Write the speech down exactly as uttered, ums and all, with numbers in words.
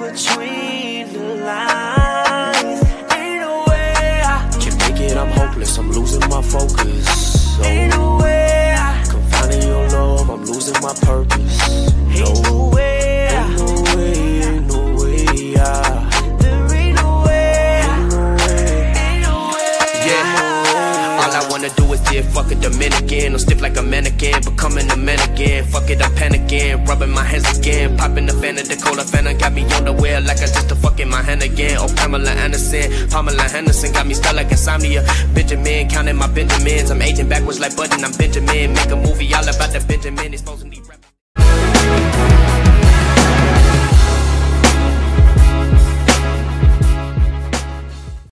between the lines. Ain't no way I can make it, I'm hopeless, I'm losing my focus. So ain't no way I can find your love, I'm losing my purpose. Ain't no way, ain't no way, ain't no way I. There ain't no way, ain't no way, ain't no way. Yeah, all I wanna do is did fuck a Dominican. I'm stiff like a mannequin, becoming a man again. Fuck it, I'm panicking, rubbing my hands again. Popping the fan of the cola fan, got me on the wheel like I just a fuck in my hand again. Oh, Pamela Anderson, Pamela Henderson, got me stuck like insomnia. Benjamin, counting my Benjamins. I'm aging backwards like Button, I'm Benjamin. Make a movie all about the Benjamin, exposing these rappers.